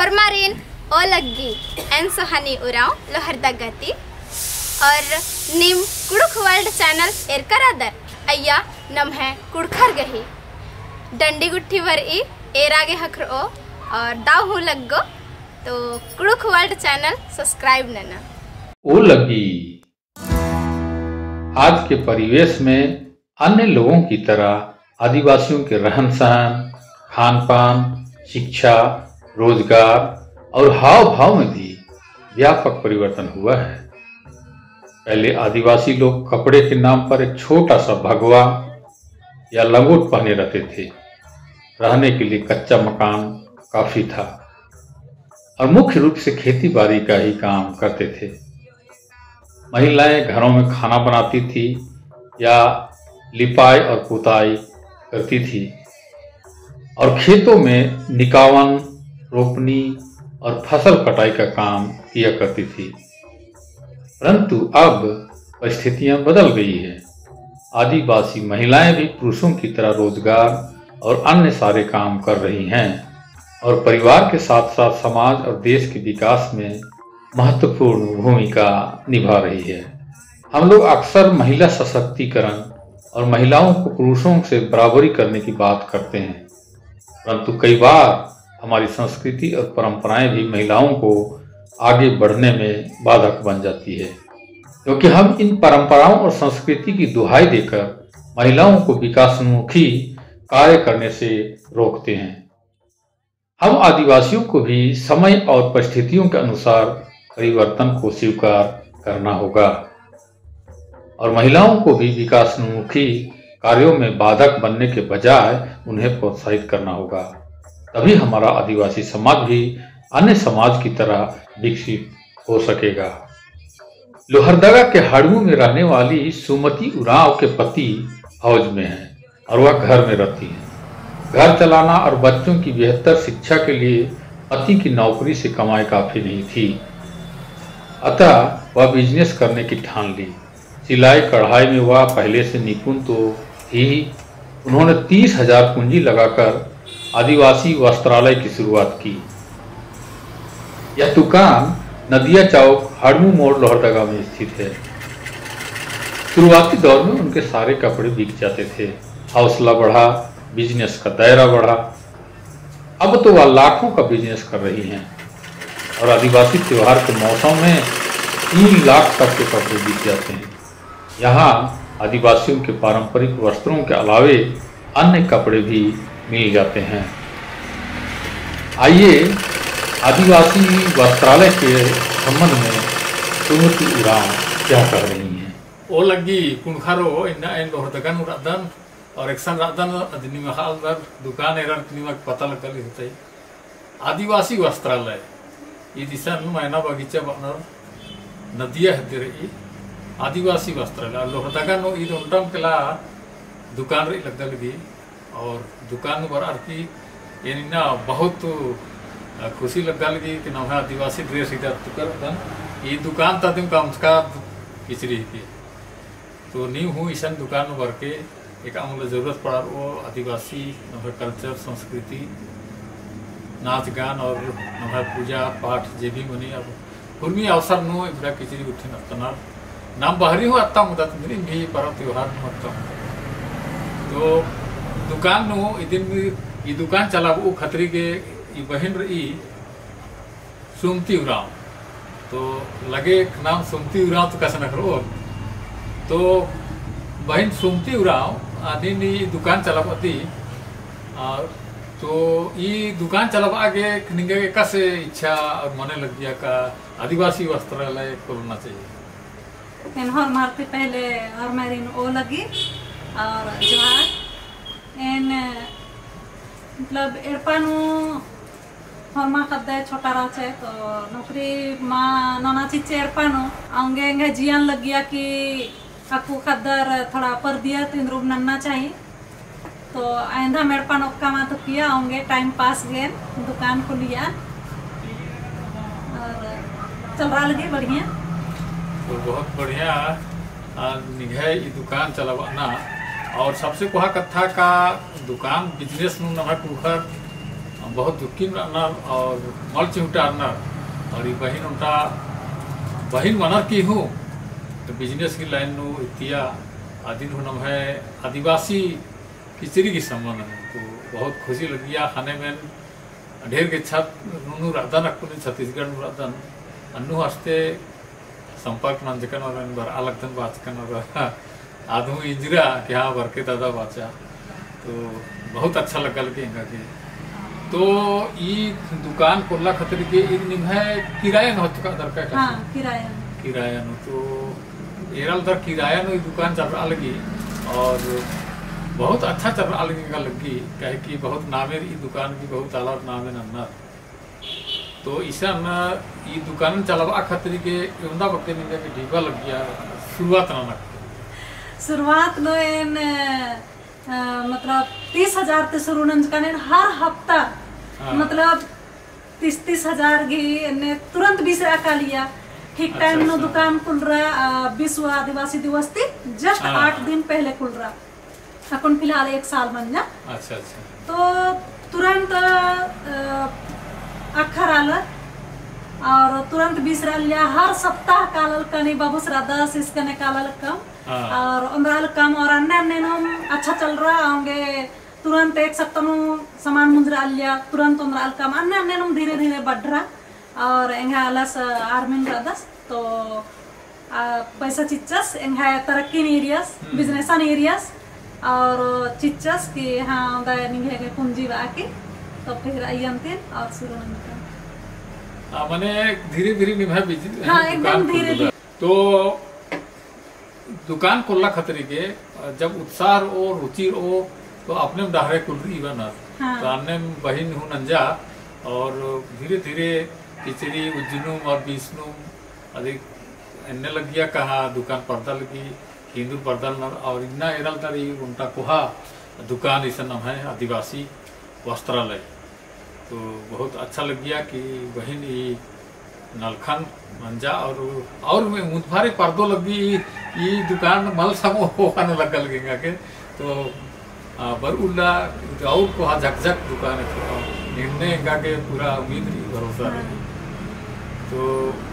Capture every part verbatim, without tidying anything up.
हरमारिन ओ लग्गी एन सोहानी उराव लोहरदा गति और निम कुड़ुख वर्ल्ड चैनल एरकरादर अय्या नम है कुड़खर गही डंडी गुट्ठी वर ई एरागे हखरो और दाव हूँ लगो तो कुड़ुख वर्ल्ड चैनल सब्सक्राइब नना ओ लगी। आज के परिवेश में अन्य लोगों की तरह आदिवासियों के रहन सहन, खान पान, शिक्षा, रोजगार और हाव भाव में भी व्यापक परिवर्तन हुआ है। पहले आदिवासी लोग कपड़े के नाम पर एक छोटा सा भगवा या लंगोट पहने रहते थे। रहने के लिए कच्चा मकान काफी था और मुख्य रूप से खेती बाड़ी का ही काम करते थे। महिलाएं घरों में खाना बनाती थी या लिपाई और पुताई करती थी और खेतों में निकावन, रोपनी और फसल कटाई का काम किया करती थी। परंतु अब परिस्थितियां बदल गई है। आदिवासी महिलाएं भी पुरुषों की तरह रोजगार और अन्य सारे काम कर रही हैं और परिवार के साथ साथ समाज और देश के विकास में महत्वपूर्ण भूमिका निभा रही है। हम लोग अक्सर महिला सशक्तिकरण और महिलाओं को पुरुषों से बराबरी करने की बात करते हैं, परंतु कई बार हमारी संस्कृति और परंपराएं भी महिलाओं को आगे बढ़ने में बाधक बन जाती है, क्योंकि हम इन परंपराओं और संस्कृति की दुहाई देकर महिलाओं को विकासोन्मुखी कार्य करने से रोकते हैं। हम आदिवासियों को भी समय और परिस्थितियों के अनुसार परिवर्तन को स्वीकार करना होगा और महिलाओं को भी विकासोन्मुखी कार्यों में बाधक बनने के बजाय उन्हें प्रोत्साहित करना होगा। तभी हमारा आदिवासी समाज भी अन्य समाज की तरह विकसित हो सकेगा। लोहरदगा के हाड़ू में रहने वाली सुमति उरांव के पति फौज में हैं और वह घर में रहती हैं। घर चलाना और बच्चों की बेहतर शिक्षा के लिए पति की नौकरी से कमाई काफी नहीं थी, अतः वह बिजनेस करने की ठान ली। सिलाई कढ़ाई में वह पहले से निपुण तो थी ही। उन्होंने तीस हजार पूंजी लगाकर आदिवासी वस्त्रालय की शुरुआत की। यह दुकान नदिया चौक हाड़ू मोड़ लोहरदगा में स्थित है। शुरुआती दौर में उनके सारे कपड़े बिक जाते थे। हौसला बढ़ा, बिजनेस का दायरा बढ़ा। अब तो वह लाखों का बिजनेस कर रही हैं और आदिवासी त्योहार के मौसम में तीन लाख तक के कपड़े बिक जाते हैं। यहाँ आदिवासियों के पारंपरिक वस्त्रों के अलावे अन्य कपड़े भी मिल जाते हैं। आइए आदिवासी वस्त्रालय के संबंध में सुमति उरांव क्या कर रही हैं। ओ लगी कुनखारो इन्ना इन लोहरदगन उरादन और एक्शन रादन अदनी हालदर दुकान एरन किनीमा पता लगल होते आदिवासी वस्त्रालय ये दिशा मैना बगीचा बनर नदिया हदरे आदिवासी वस्त्रालय लोहरदगा नो ईद उल्टम केला दुकान रे लगल लगी और दुकान बर आरती एनिना बहुत खुशी लगल लगी कि नवा आदिवासी ड्रेस इधर तुकर ये दुकान तदिम कम का किचरी की तो न्यू हूँ ईशन दुकान बर के एक आमूल जरूरत पड़ा वो आदिवासी नवा कल्चर संस्कृति नाच गान और नवा पूजा पाठ जे भी मनी अब कुर्मी अवसर नो इबरा किचरी उठे नतना नाम बाहरी हो आता मुदत मेरी भी पर्व त्योहार होता तो दुकान नो इदिन ये दुकान चला वो खतरी के ये बहन रही सुमति उरांव तो लगे नाम सुमति उरांव तो कैसे न करो तो बहन सुमति उरांव आदि ने दुकान चलाती तो ये दुकान चलावा आगे निगे कैसे इच्छा और मने लग गया का आदिवासी वस्त्रालय खोलना चाहिए। इन हर मारते पहले हर मेरी ओ लगी और जवाहर इन मतलब एरपानु हरमा कद्दे छोटा रहे तो नौकरी माँ नाना चीज एरपानु आऊंगे इंगे जियान लग गया कि आपको खद्दर थोड़ा पर दिया तो इन रूप नन्ना चाहिए तो आइंदा मेरे पान ओक्का मा तो किया आऊंगे टाइम पास गए दुकान को लिया और चल रहा लगे बढ़िया तो बहुत बढ़िया निघे ये दुकान चलाना और सबसे कोहा कथा का दुकान बिजनेस नु नवा कुखर बहुत दुखी रनर और मल चिमटा रनर और ये बहन उनका बहन मनर की हूँ तो बिजनेस की लाइन नु इतिया आदि नम है आदिवासी खिचड़ी की संबंध है तो बहुत खुशी लगी खाने में ढेर के छत नुनु राधन अकुनी छत्तीसगढ़ नु राधन अन्नु हस्ते संपर्क मन जकन और बार अलग तन बात कन और आधु इंजरा कि हाँ बरके दादा बाचा तो बहुत अच्छा लगा लगे इनका के तो ये दुकान कोल्ला खतरी के इन निम है किराया न होता दरकार का हाँ किराया किराया न तो एरल दर किराया न दुकान चल रहा लगी और बहुत अच्छा चल रहा लगी का लगी कहे कि बहुत नामे ये दुकान की बहुत अलग नाम है नन्ना तो इसे न ये दुकान चलावा खतरी के उमदा वक्त में के ढीबा लग गया शुरुआत ना ना शुरुआत नो इन मतलब तीस हजार ते शुरू नंजकाने हर हफ्ता मतलब तीस तीस हजार घी ने तुरंत बीस रखा लिया ठीक टाइम नो दुकान खुल रहा विश्व आदिवासी दिवस थी जस्ट आठ दिन पहले खुल रहा अपन फिलहाल एक साल बन जा अच्छा अच्छा तो तुरंत अखर आल और तुरंत बीस लिया हर सप्ताह कालल कनी बाबू श्राद्धा इसकने कालल कम और उमराल कम और अन्य अन्य अच्छा चल रहा होंगे तुरंत एक सप्ताह सामान मुंजरा लिया तुरंत उमराल कम अन्य अन्य धीरे धीरे बढ़ रहा और एंगा अलस आर्मिन रादस तो पैसा चिच्चस एंगा तरक्की एरियास बिजनेसन एरियास और चिच्चस की हाँ उदा निगे के पूंजी बाकी तो फिर आयंतिन और शुरू नहीं माने धीरे धीरे निभा बिजनेस हाँ एकदम धीरे धीरे तो दुकान कोल्ला खतरी के जब उत्साह ओ रुचि ओ तो अपने डाहरे कुलरी बना हाँ। तो अन्य बहन हूँ नंजा और धीरे धीरे खिचड़ी उज्जनुम और बीसनुम अधिक अन्य लग गया कहा दुकान पर्दा लगी हिंदू पर्दा और इतना एरल तरी उनका कुहा दुकान ऐसा नाम है आदिवासी वस्त्रालय तो बहुत अच्छा लग गया कि बहन ये नलखन मंजा और और मुंथारे पर्दो लगी ये दुकान मल समो होने लग लगेगा के तो बरुल्ला और को हाँ झकझक दुकान है निर्णय का के पूरा उम्मीद रही भरोसा रही तो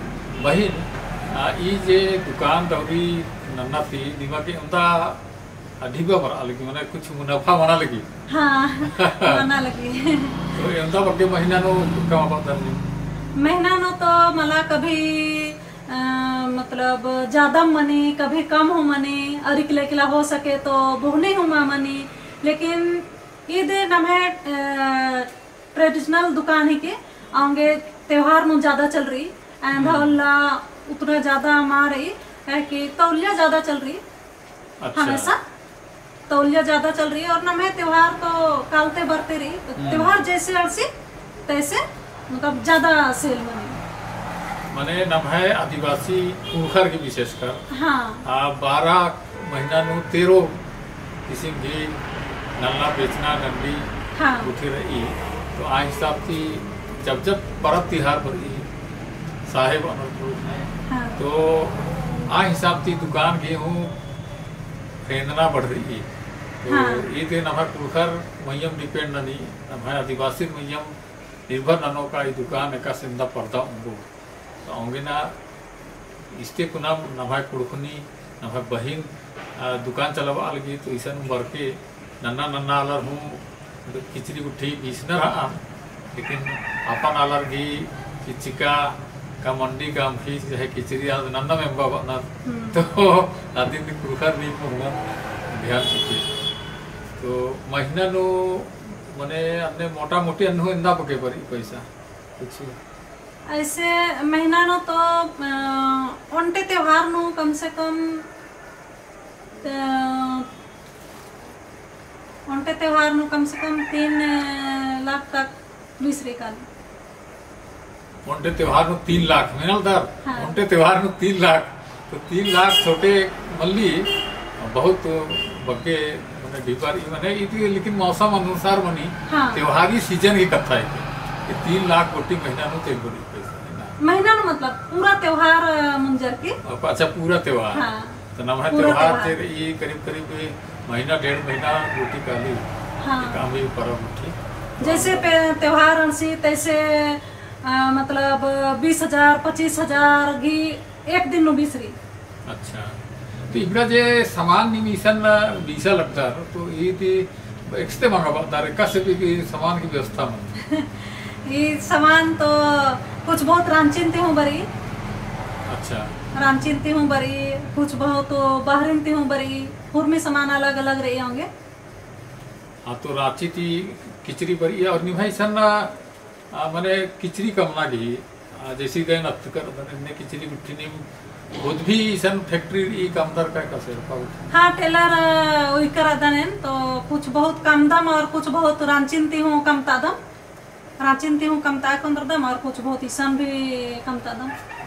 बहन ये जे दुकान दौरी नन्ना थी दिमाग के उनका ढीबा बना लगी मैंने कुछ मुनाफा बना लगी हाँ बना लगी तो उनका बगे महीना नो कमा पाता महीना नो तो मला कभी आ, मतलब ज्यादा मनी कभी कम हो मनी और इकले किला हो सके तो बहुने हो मनी लेकिन ये दे नाम है ट्रेडिशनल दुकान ही के आगे त्योहार में ज्यादा चल रही एंधा उतना ज्यादा मार रही है कि तौलिया ज्यादा चल रही अच्छा। हमेशा तौलिया ज्यादा चल रही है और ना मैं त्योहार तो कालते बढ़ते रही तो त्योहार जैसे अर्सी तैसे मतलब ज्यादा सेल बनी मने नाम है आदिवासी कुखर की विशेषकर हाँ आप बारह महीना नु तेरो किसी भी नल्ला बेचना नंदी हाँ उठी रही तो आ हिसाब थी जब जब परब तिहार भरी साहेब अनुकूल हाँ तो आ हिसाब थी दुकान गेहूँ खरीदना बढ़ रही है तो हाँ। ये दिन हमारे कुखर मयम डिपेंड नहीं हमारे आदिवासी मयम निर्भर ननो का ये दुकान का सिंधा पर्दा उनको तो होंगे ना इसके कुना नभाई कुड़कुनी नभाई बहिन दुकान चलावा लगी तो ऐसा बढ़ के नन्ना नन्ना आलर हूँ खिचड़ी उठी बीस न रहा लेकिन अपन आलर घी चिचिका का मंडी का अमखी है खिचड़ी नन्ना में बाबा तो आदि कुखर नहीं होगा ध्यान चुके तो महीना नो मने अन्य मोटा मोटी अन्य इंदा पके परी पैसा कुछ ऐसे महीना नो तो ओंटे त्योहार नो कम से कम ओंटे त्योहार नो कम से कम तीन लाख तक दूसरे काल ओंटे त्योहार नो तीन लाख मेनल दर हाँ। ओंटे त्योहार नो तीन लाख तो तीन लाख छोटे मल्ली बहुत बगे मैंने ढीपारी मैंने इतनी लेकिन मौसम अनुसार बनी हाँ। त्योहारी सीजन की कथा है कि तीन लाख कोटी महीना नो तेल बड़ी पैसा महीना नो मतलब पूरा त्योहार मुंजर के अच्छा पूरा त्योहार हाँ। तो नम है पूरा त्योहार त्योहार। ये करीब करीब महीना डेढ़ महीना रोटी काली हाँ। काम भी परब उठी जैसे पे- त्योहार अनसी तैसे आ, मतलब बीस हजार पच्चीस हजार घी एक दिन नु बीसरी। अच्छा तो इबड़ा जे सामान निमिशन बीसा लगता है तो ये ती एक्सते मांगा बात है कैसे भी की सामान की व्यवस्था में ये सामान तो कुछ बहुत रांचिनती हूँ बरी, अच्छा रांचिनती हूँ बरी, कुछ बहुत तो बाहरिनती हूँ बरी, और में सामान अलग अलग रहे होंगे। हाँ तो रांची थी किचरी पर ये और निभाई सन मैंने किचरी कमना की जैसी गए नत कर ने किचरी गुट्ठी ने खुद भी सन फैक्ट्री ई कामदार का कैसे पाऊ हाँ टेलर वही करा दन तो कुछ बहुत कम दम और कुछ बहुत रांचिनती हूँ कम तादम, रांचिनती हूँ कम ता कंदर दम और कुछ बहुत ईसान भी कम तादम।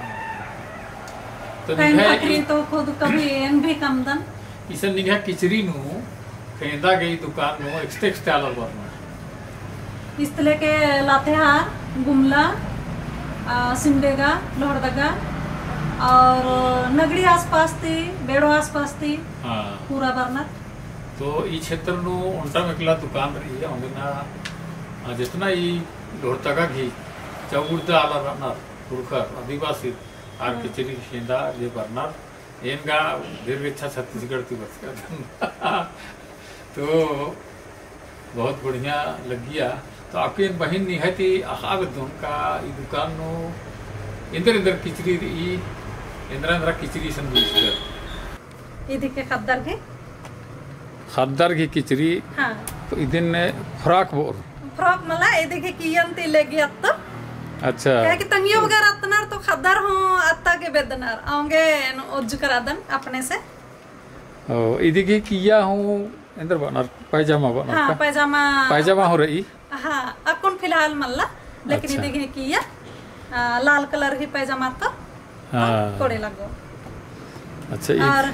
तो कहीं निभाई फैक्ट्री तो खुद कभी एन भी कम दम। ईसन निभा किचरी नु केंदा गई दुकान नु एक्सटे एक्सटे आलर बरना इस तरह के लातेहार, गुमला, सिमडेगा, लोहरदगा और नगरी आसपास थी, बेड़ो आसपास थी, हाँ पूरा बरना। तो ई क्षेत्र नु उल्टा मेकला दुकान रही है उन्हें जितना ई लोहरदगा घी चौगुर्दा आला रनर पुरखर आदिवासी आर किचरी शेंदा ये बरनर एनगा दीर्घ इच्छा छत्तीसगढ़ की बस का तो बहुत बढ़िया लग गया। तो आपकी बहन निहती आखाबत उनका ई दुकान नो इंदर इंदर किचरी ई इंद्रा इंद्रा किचरी संदूष ये दिखे खद्दर के खद्दर की किचरी हाँ तो इदिन ने फ्राक बोर फ्रॉक मला ये दिखे कियंती लेगी अत्ता अच्छा क्या कि तंगियो वगैरह अत्तनार तो खद्दर हूँ अत्ता के बेदनार आऊंगे उज्ज करादन अपने से। ओ इदी की किया हूँ इंदर बनर पैजामा बनर हाँ का पैजामा पैजामा हो रही हाँ अब कौन फिलहाल मल्ला लेकिन अच्छा। ये देखे किया आ, लाल कलर की पैजामा तो हाँ कोड़े लगो अच्छा ई और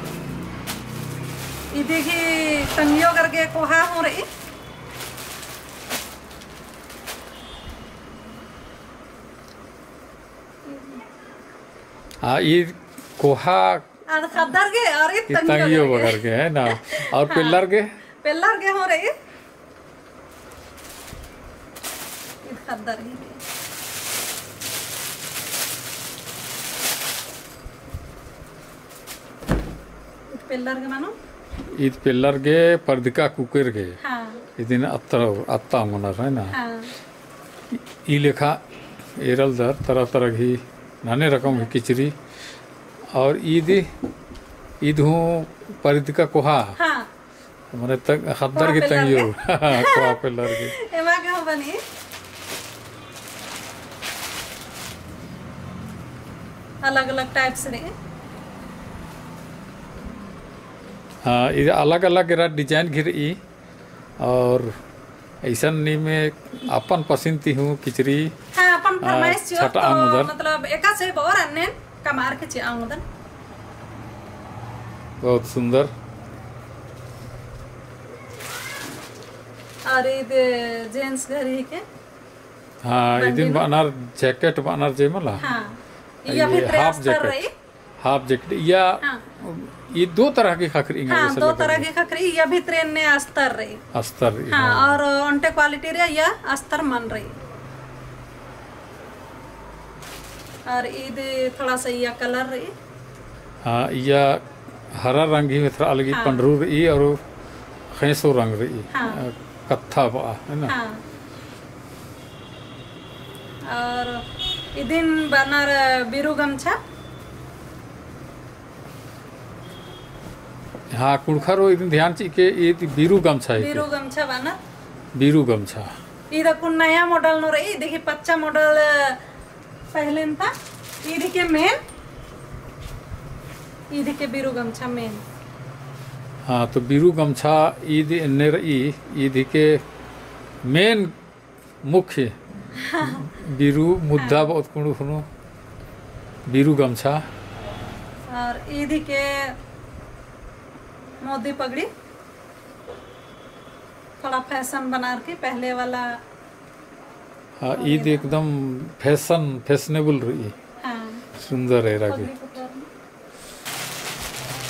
ये देखी तंगियो करके कोहा हो रही हाँ ये कोहा और खद्दर के और ये की तंगियो तंगियो वगैरह के है ना और पिल्लर के पिल्लर के हो रही ये खद्दर ही है। ये पिल्लर के मानो ईद पिल्लर के पर्दिका कुकर के हाँ इदिन अत्तर अत्ता मनर है ना हाँ ई लेखा एरल दर तरह तरह की नाने रकम की किचरी और ईद ईद हूँ परिदिका कोहा हाँ हमारे तक खद्दर की कोहा तंगियो कोहा पिल्लर की एमा के हो बनी अलग अलग टाइप से रहे हाँ ये अलग अलग एरा डिजाइन घिर ई और ऐसा नहीं में अपन पसंद ती हूँ किचरी हाँ अपन फरमाइश हाँ, जो छठा तो आमुदन। मतलब एका से और अन्य कमार के चे आमुदन बहुत सुंदर और ये जेंट्स घरी के हाँ ये दिन बनार जैकेट बनार जे मला हाँ ये भी हाफ ट्रेस कर रही जैकेट हाफ जैकेट या हाँ ये दो तरह की खखरी हाँ दो तरह की खकरी ये भी ट्रेन ने अस्तर रही अस्तर हाँ और उनटे क्वालिटी रही या अस्तर मन रही और ईद थोड़ा सा ये कलर रही हाँ या हरा रंग ही में थोड़ा अलग हाँ। पंडरू रही और खेसो रंग रही हाँ। कत्था बा है ना हाँ और ये दिन बनर बिरु गमछा हाँ कुड़खा रो इदिन ध्यान ची के ये ती बीरू गमछा है बिरु गमछा बनर बीरू गमछा इधर कुन नया मॉडल नो रही देखिए पच्चा मॉडल पहले था ये देखिए मेन ये देखिए बिरु गमछा मेन हाँ तो बीरू गमछा ईद ने रही ईद के मेन मुख्य बीरू मुद्दा बहुत कुणु खुनु बीरू गमछा और ये देखिए मोदी पगड़ी थोड़ा फैशन बना के पहले वाला हाँ ईद एकदम फैशन फैशनेबल रही हाँ सुंदर है रागे पगड़ी पकड़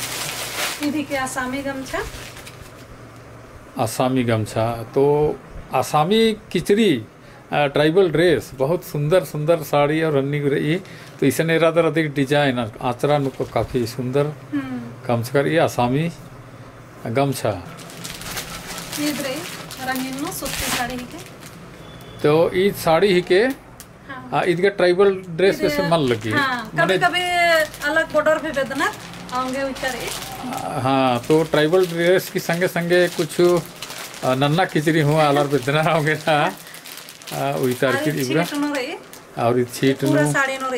ये देखिए आसामी गमछा आसामी गमछा तो आसामी किचरी ट्राइबल ड्रेस बहुत सुंदर सुंदर साड़ी और रन्नी रही तो इसने रादर अधिक डिजाइन आचरा नुको काफी सुंदर गमछा ये आसामी गमछा ಇದ್ರಿ ರಂಗಿನ ಸುತ್ತಿ ಸಾಡಿ ಹಿಕೆ तो ई साड़ी ही के हाँ इसका ट्राइबल ड्रेस कैसे मन लगी हाँ कभी कभी अलग बॉर्डर पे बेदना आऊंगे उचारे हाँ तो ट्राइबल ड्रेस की संगे संगे कुछ नन्ना खिचड़ी हुआ अलग बेदना होंगे ना उतार की इब्रा छीट नो रे और छीट नु पूरा साड़ी नो रे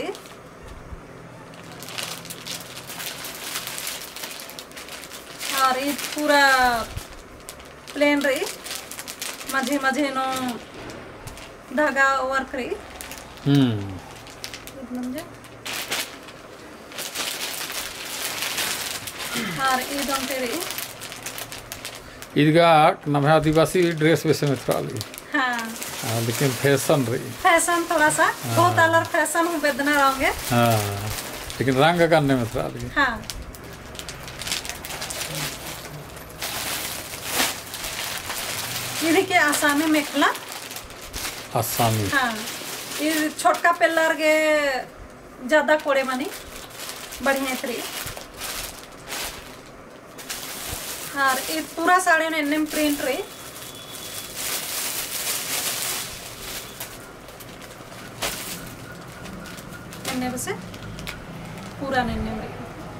और ये पूरा प्लेन रे मझे मझे नो धागा वर्क रे हम्म म्हणजे और ये दंते रे ईदगा नम्हे आदिवासी ड्रेस वैसे में थोड़ा ली हाँ हाँ, लेकिन फैशन रही फैशन थोड़ा सा बहुत अलग फैशन हूँ बेदना रहोगे हाँ लेकिन रंग करने में थोड़ा ली हाँ ये देखिए आसामी मेखला आसामी हाँ ये छोटका पेलर के ज्यादा कोड़े मानी बढ़िया थ्री और ये पूरा साड़ी ने एनएम प्रिंट रे एनएम से पूरा एनएम रे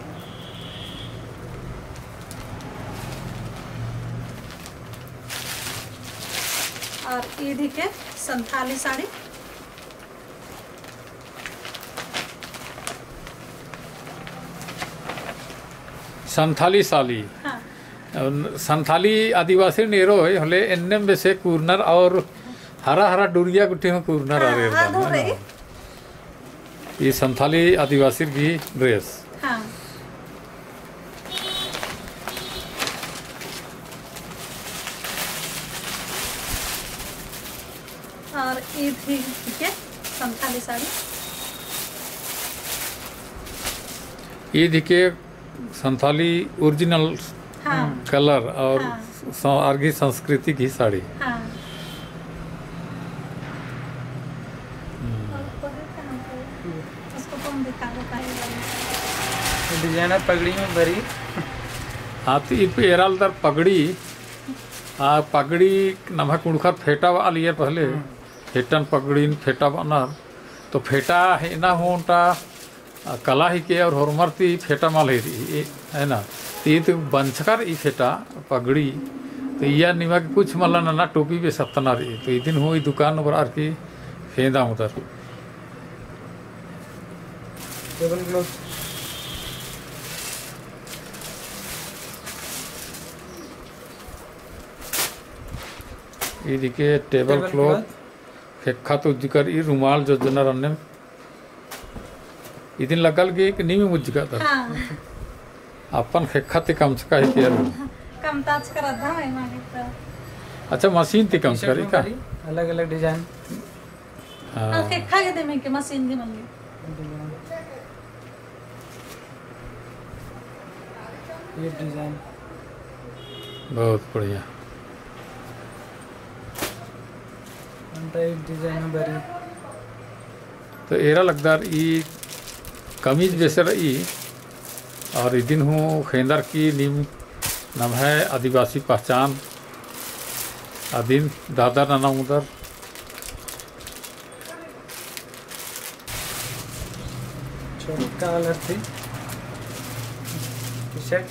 और ये देखिए संथाली साड़ी संथाली साली हाँ संथाली आदिवासी नेरो है हले एनएम में से कूर्नर और हरा हरा डुरिया गुट्टी में कूर्नर आ रहे हाँ, दो रे। हैं ये संथाली आदिवासी की ड्रेस हाँ और ये भी ठीक है संथाली साड़ी ये देखिए संथाली ओरिजिनल हाँ कलर और हाँ। स- आर्गी संस्कृति की साड़ी हाँ उसको कौन दिखा देता है डिजाइनर पगड़ी में भरी हाथी इ पे एराल दर पगड़ी आ पगड़ी नमक कुड़खर फेटा वाली है पहले फेटन पगड़ी फेटा बनर तो फेटा है ना होता कला ही के और होरमरती फेटा माल है रही है ना तो ये तो बंचकर ई फेटा पगड़ी तो यह निमा के कुछ मला ना टोपी पे सत्तना रही तो ये दिन हुई दुकान पर आर की फेंदा उधर टेबल क्लॉथ ये देखिए टेबल टेबल क्लॉथ फेखा तो जिकर ई रुमाल जो जनर अन्य इदिन लगल के एक नीम मुझका था हाँ अपन फेखा ते कम से कही के कम ताज कर रहा है माने तो अच्छा मशीन ते कम से करी का अलग अलग डिजाइन हाँ आके खा के दे में के मशीन दी मंगी ये डिजाइन बहुत बढ़िया टाइप डिजाइन में भरी तो एरा लगदार ई कमीज जैसे रही और ई दिन हूँ खेंदर की नीम नाम है आदिवासी पहचान आदिन दादा नाना उधर छोटा कलर थी टी शर्ट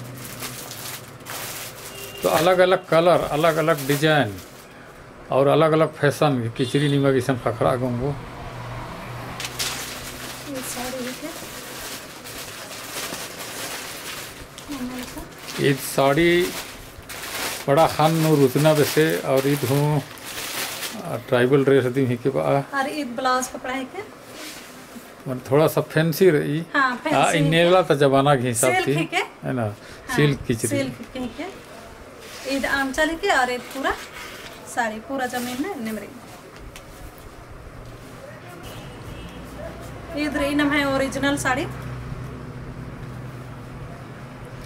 तो अलग अलग कलर अलग अलग डिजाइन और अलग अलग फैशन किचरी नीमा की सम फखरा गंगो ये साड़ी है ये साड़ी बड़ा खान नो रुतना वैसे और ईद हूँ ट्राइबल ड्रेस दी ही के बा और ये ब्लाउज कपड़ा है के मन थोड़ा सा फैंसी रही हाँ हाँ फैंसी इनेला तो जमाना के हिसाब सिल्क थी ही के है ना सिल्क किचरी सिल्क के के ये आंचल के और ये पूरा साड़ी पूरा जमीन में निमरी ये द्रीनम है ओरिजिनल साड़ी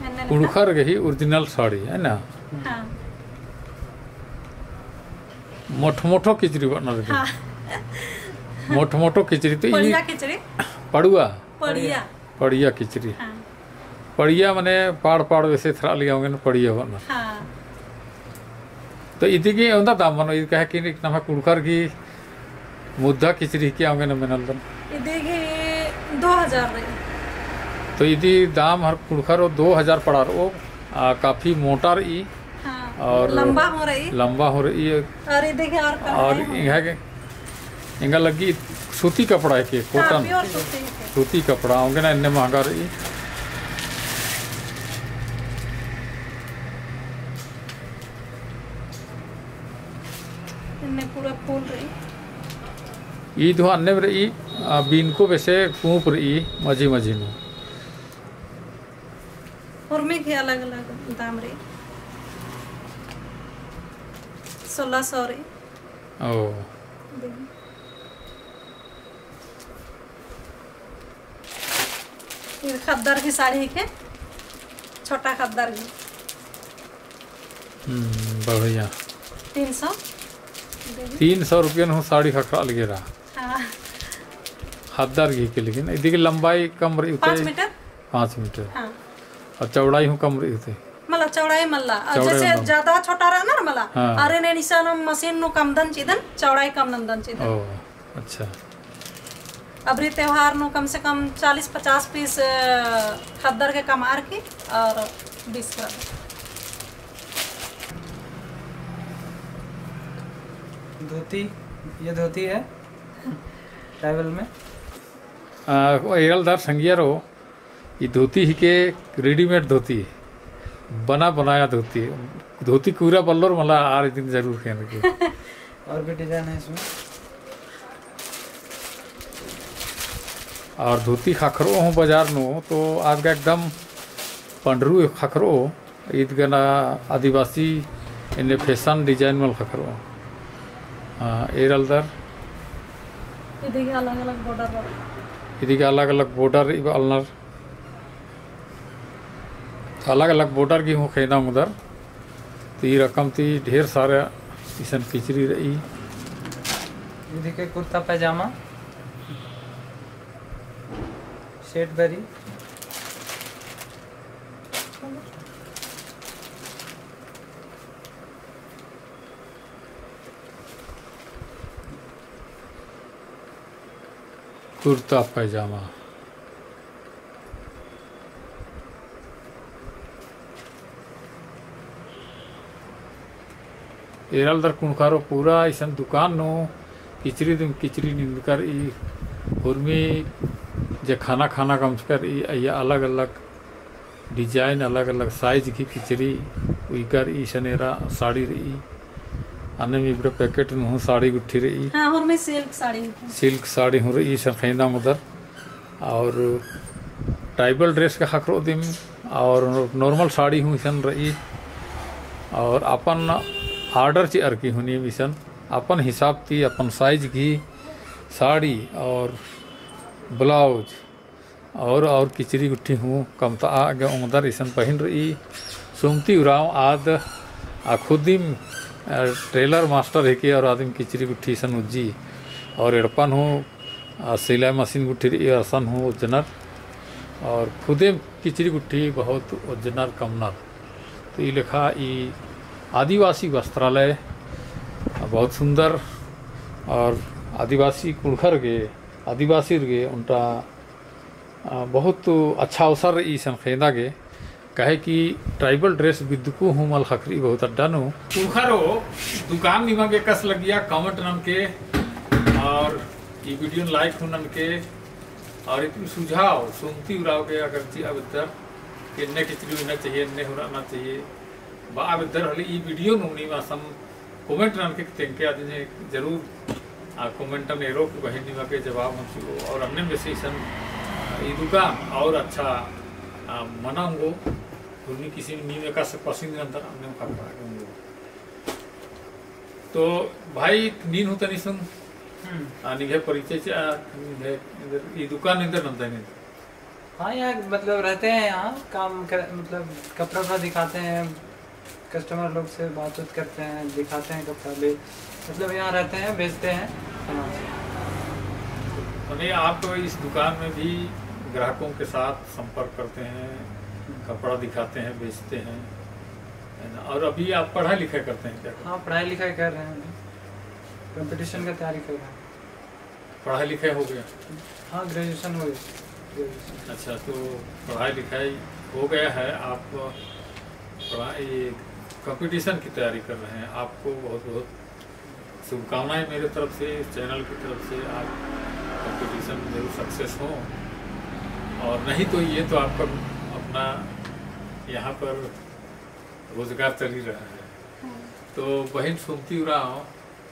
कुड़खर गही ओरिजिनल साड़ी है ना हाँ मोठ मोठो खिचड़ी बना रहे हाँ मोठ मोठो खिचड़ी तो पड़िया ये खिचड़ी पड़ुआ पड़िया पड़िया खिचड़ी हाँ पड़िया मने पाड़ पाड़ वैसे थरा लिया होंगे ना पड़िया बना हाँ तो इदिगे उंदा दाम बनो इद कहे कि नमक कुड़कर की मुद्दा खिचड़ी के होंगे ना मेनल इदिगे दो हजार रही तो इदी दाम हर कुड़कर दो हजार पड़ा वो आ, काफी मोटा रही हाँ और लंबा हो रही लंबा हो रही है और इदिगे और कम और है। इंगा के इंगा लगी सूती कपड़ा है के हाँ, कॉटन प्योर सूती है। सूती कपड़ा होंगे ना इन्ने महंगा रही इनने पूरा फूल रही ई दो अन्य रही बीन को वैसे कूप रही मजी मजी में और में के अलग अलग दाम रही सोलह सौ रही ओ ये खद्दर की साड़ी के छोटा खद्दर की हम्म, बढ़िया तीन सौ तीन सौ रुपये में साड़ी खखड़ा लगे रहा हाँ हददार घी के लेकिन इदी की लंबाई कम रही पाँच होती मीटर पाँच मीटर हाँ और चौड़ाई हूँ कम रही होती मला चौड़ाई मल्ला और चौड़ाई जैसे मल्ला। ज्यादा छोटा रहा ना मला हाँ। अरे ने निशान मशीन नु कम दन चिदन चौड़ाई कम नंदन चिदन ओ अच्छा अबरी त्योहार नु कम से कम चालीस पचास पीस अ, खद्दर के कमार की और बीस का धोती ये धोती है ट्रैवल में एगलदार संगिया रो ये धोती ही के रेडीमेड धोती है बना बनाया धोती है धोती पूरा बल्लोर मला आ रही दिन जरूर कहने के और भी डिजाइन है इसमें और धोती खखरो हूँ बाजार नो तो आज का एकदम पंडरू खखरो ईद गना आदिवासी इन्हें फैशन डिजाइन में खखरो हाँ एरलदर इधर अलग अलग बॉर्डर इदी अलग अलग बॉर्डर अलनर अलग अलग बॉर्डर की हूँ खेना उधर तो ये रकम थी ढेर सारा इसन खिचड़ी रही दीदी के कुर्ता पैजामा शेट बरी कुर्ता पैजामा एरलदर कुणकारो पूरा इसन दुकान नो किचरी दिन किचरी निंदकर ई उर्मी जे खाना खाना कम कर ई या अलग अलग डिजाइन अलग अलग साइज की किचरी उइकर ई सनेरा साड़ी रही अन्य में इबरे पैकेट में हूँ साड़ी गुट्ठी रही हाँ और में सिल्क साड़ी सिल्क साड़ी हूँ रही सफेदा उधर और ट्राइबल ड्रेस का खखरो दिम और नॉर्मल साड़ी हूँ सन रही और अपन ऑर्डर ची अर्की हुनी मिशन अपन हिसाब थी अपन साइज की साड़ी और ब्लाउज और और किचरी गुट्ठी हूँ कमता आगे उधर इसन पहन रही सुमती उराव आद आ खुदिम ट्रेलर मास्टर है कि और आदमी किचरी गुट्ठी सन उज्जी और एड़पन हूँ सिलाई मशीन गुट्ठी रही असन हूँ उज्जनर और खुदे किचरी गुट्ठी बहुत उज्जनर कमनर तो ये लिखा ई आदिवासी वस्त्रालय बहुत सुंदर और आदिवासी कुड़खर के आदिवासी के उनका बहुत अच्छा अवसर ई सन खेदा के कहे कि ट्राइबल ड्रेस बिदकू हूँ मल खखरी बहुत अड्डा नो कुड़खरो दुकान निमा के कस लग गया कमेंट नन के और ये वीडियो लाइक हुनन के और इतनी सुझाव सुनती उड़ाव के अगर जी अब इधर कि इन्ने खिचड़ी होना चाहिए इन्ने होना चाहिए बा अब इधर हले ई वीडियो नुनी मा सम कमेंट नन के तेंके आदि जरूर आ कमेंट में रो कि बहन निमा के जवाब हम सिको और हमने में से सन ई दुकान और अच्छा मनाऊंगो उन्हीं किसी नीमे का पसंद अंदर हमने खा तो भाई नीन होता नहीं सुन आणि घे परिचय ये दुकान इधर नंदा नहीं हाँ यहाँ मतलब रहते हैं यहाँ काम कर मतलब कपड़ा वपड़ा दिखाते हैं कस्टमर लोग से बातचीत करते हैं, दिखाते हैं कपड़ा ले, मतलब यहाँ रहते हैं, बेचते हैं सामान। यानी आप तो इस दुकान में भी ग्राहकों के साथ संपर्क करते हैं, कपड़ा दिखाते हैं, बेचते हैं, है ना। और अभी आप पढ़ाई लिखाई करते हैं क्या? हाँ, पढ़ाई लिखाई कर रहे हैं, कंपटीशन का तैयारी कर रहे हैं। पढ़ाई लिखाई हो गया? हाँ, ग्रेजुएशन हो गया। अच्छा, तो पढ़ाई लिखाई हो गया है, आप पढ़ाई कंपटीशन की तैयारी कर रहे हैं। आपको बहुत बहुत शुभकामनाएं मेरे तरफ से, चैनल की तरफ से। आप कंपटीशन में जरूर सक्सेस हो, और नहीं तो ये तो आपका अपना यहाँ पर रोजगार चल ही रहा है। तो बहन सुनती रहा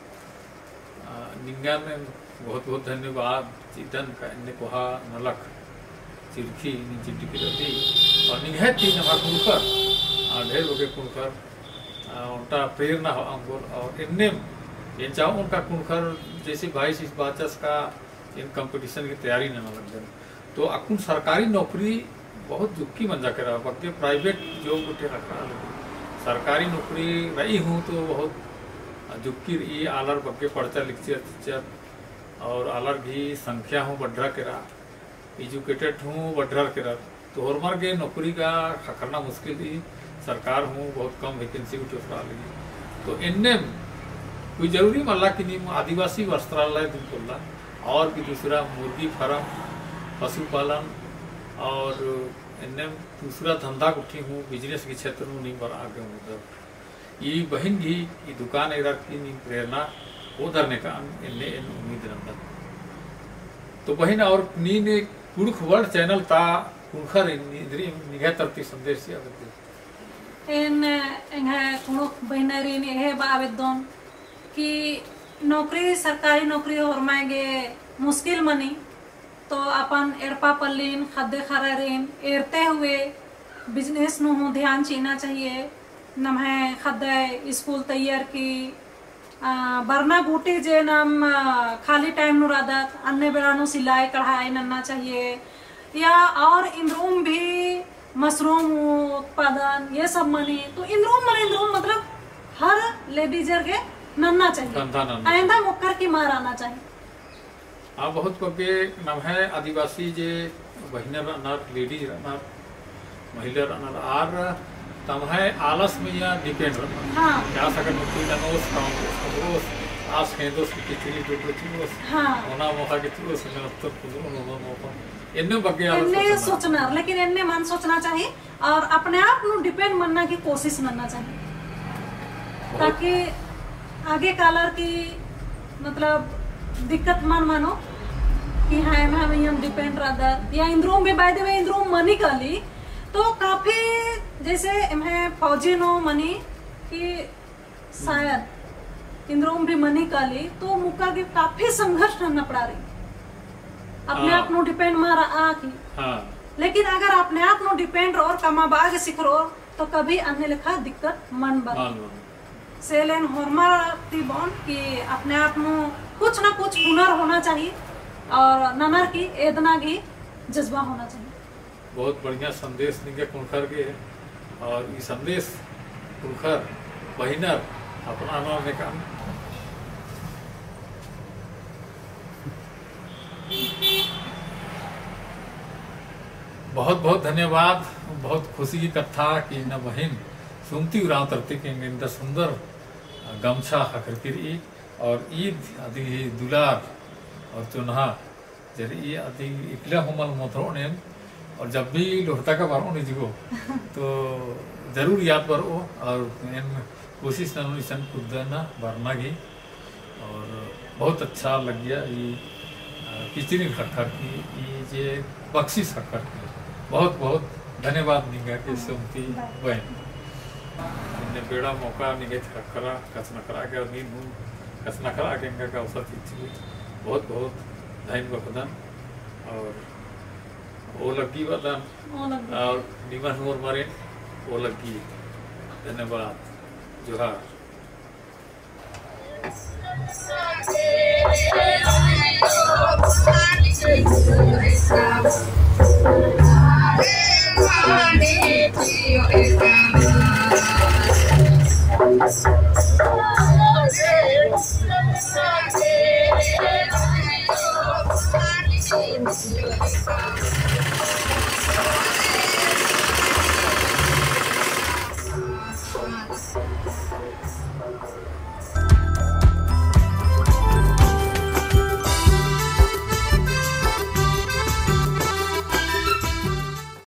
निंगा में बहुत बहुत धन्यवाद। चिदन का इन्ने कोहा नलक चिरखी नीचे टिकी रहती और निघे तीन हमारा कुनकर ढेर लोगे कुनकर उनका प्रेरणा हो अंगुर। और इनने ये चाहूँ उनका कुनकर जैसे बाईस इस बाचस का इन कंपटीशन की तैयारी न लग जाए, तो अकुन सरकारी नौकरी बहुत दुखी बन जाकर रहा। बल्कि प्राइवेट जॉब उठे रखा, सरकारी नौकरी रही हूँ तो बहुत जुक्की रही। आलर बग्गे पढ़ता लिखते टीचर और आलर भी संख्या हूँ बढ़ा के रहा, एजुकेटेड हूँ बढ़ा के रहा, तो और मर गए नौकरी का करना मुश्किल थी। सरकार हूँ बहुत कम वैकेंसी उठे उठा लगी, तो इनने कोई जरूरी मल्ला कि नहीं आदिवासी वस्त्रालय दिन बोला, और भी दूसरा मुर्गी फार्म, पशुपालन, और इनने दूसरा धंधा उठी हूँ बिजनेस के क्षेत्र में नहीं बढ़ आगे हूँ। उधर ये बहन भी ये दुकान एरा की प्रेरणा वो धरने का इनने इन उम्मीद रंदा। तो बहन और नी ने कुड़ख वर्ल्ड चैनल ता कुड़खर इंद्री निगाह तरती संदेश से आगे इन इन्हें कुड़ख बहनरी ने है बावेदों कि नौकरी सरकारी नौकरी और मांगे मुश्किल मनी, तो अपन एरपा पल्लीन खद्दे खरारीन एरते हुए बिजनेस नु ध्यान चीना चाहिए। नम्हे खद्दे स्कूल तैयार की बरना बूटी जे नाम खाली टाइम नु रादत अन्य बेड़ा नु सिलाई कढ़ाई नन्ना चाहिए, या और इंद्रूम भी मशरूम उत्पादन ये सब मनी। तो इंद्रूम मन इंद्रूम मतलब हर लेडीजर के नन्ना चाहिए, आइंदा मुक्कर की मार आना चाहिए। हाँ, बहुत पगे नाम है आदिवासी जे बहिना रनर, लेडीज रनर, महिला रनर आर तम है आलस में या डिपेंड रनर। हाँ, क्या सकन मुक्ति नोस काम रोस आस है दोस्त की कितनी जो बच्ची हाँ, होना मौका के तो से तो कुदरो नो मौका इन्ने बगे इन्ने सोचना, लेकिन इन्ने मन सोचना चाहिए और अपने आप नु डिपेंड बनना की कोशिश करना चाहिए, ताकि आगे कालर की मतलब दिक्कत मन मानो कि हाँ हम हम डिपेंड रहा। या इंद्रूम भी बाय द वे इंद्रूम मनी काली तो काफी जैसे इन्हें फौजी नो मनी कि शायद इंद्रूम भी मनी काली तो मुक्का के काफी संघर्ष करना पड़ा रही अपने आप नो डिपेंड मारा आ की। हाँ। लेकिन अगर अपने आप नो डिपेंड और कमा बाग सीख रो तो कभी अन्य लिखा दिक्कत मन बन सेलेन हॉर्मर बॉन कि अपने आप में कुछ ना कुछ हुनर होना चाहिए और ननर की एदना की जज्बा होना चाहिए। बहुत बढ़िया संदेश निके कुनखर के, और ये संदेश कुनखर बहिनर अपना नाम काम बहुत बहुत धन्यवाद। बहुत खुशी की कथा कि न बहन सुनती उराव तरती के इंदा सुंदर गमछा खखरती और ईद आदि दुलार और चुनहा जरी ये आदि इकला हमल मोथरो ने, और जब भी लोहता का बारो नहीं जिगो तो जरूर याद करो और इन कोशिश न निशन खुदना भरना की। और बहुत अच्छा लग गया ये किचनी खखर की ये जे बख्शिश खखर की। बहुत बहुत धन्यवाद निगा के सुनती बहन इन्हें बेड़ा मौका निगे खखरा कसना करा के और नींद हूँ कसना करा के इनका का अवसर थी। बहुत बहुत धन्यवाद। और वो लगी वदन और निमन मोर मरे वो लगी। धन्यवाद। जोहार। Hey, Thank you.